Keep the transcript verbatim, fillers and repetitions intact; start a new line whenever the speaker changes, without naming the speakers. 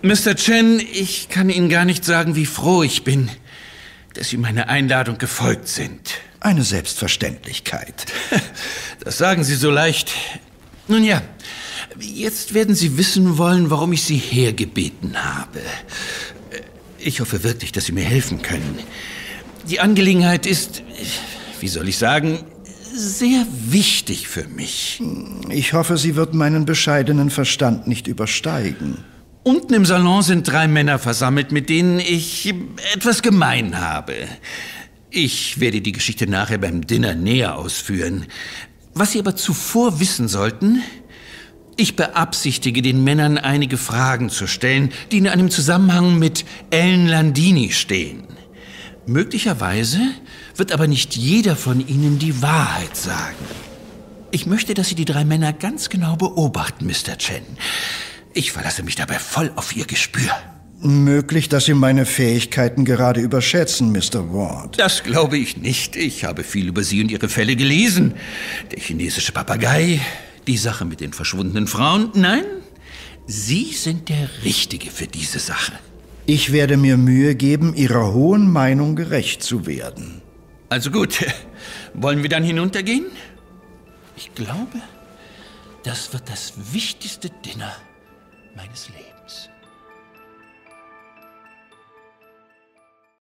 Mister Chen, ich kann Ihnen gar nicht sagen, wie froh ich bin, dass Sie meiner Einladung gefolgt sind.
Eine Selbstverständlichkeit.
Das sagen Sie so leicht. Nun ja, jetzt werden Sie wissen wollen, warum ich Sie hergebeten habe. Ich hoffe wirklich, dass Sie mir helfen können. Die Angelegenheit ist, wie soll ich sagen, sehr wichtig für mich.
Ich hoffe, sie wird meinen bescheidenen Verstand nicht übersteigen.
Unten im Salon sind drei Männer versammelt, mit denen ich etwas gemein habe. Ich werde die Geschichte nachher beim Dinner näher ausführen. Was Sie aber zuvor wissen sollten: Ich beabsichtige, den Männern einige Fragen zu stellen, die in einem Zusammenhang mit Ellen Landini stehen. Möglicherweise wird aber nicht jeder von ihnen die Wahrheit sagen. Ich möchte, dass Sie die drei Männer ganz genau beobachten, Mister Chen. Ich verlasse mich dabei voll auf Ihr Gespür.
Möglich, dass Sie meine Fähigkeiten gerade überschätzen, Mister Ward.
Das glaube ich nicht. Ich habe viel über Sie und Ihre Fälle gelesen. Der chinesische Papagei, die Sache mit den verschwundenen Frauen. Nein, Sie sind der Richtige für diese Sache.
Ich werde mir Mühe geben, Ihrer hohen Meinung gerecht zu werden.
Also gut, wollen wir dann hinuntergehen? Ich glaube, das wird das wichtigste Dinner meines Lebens.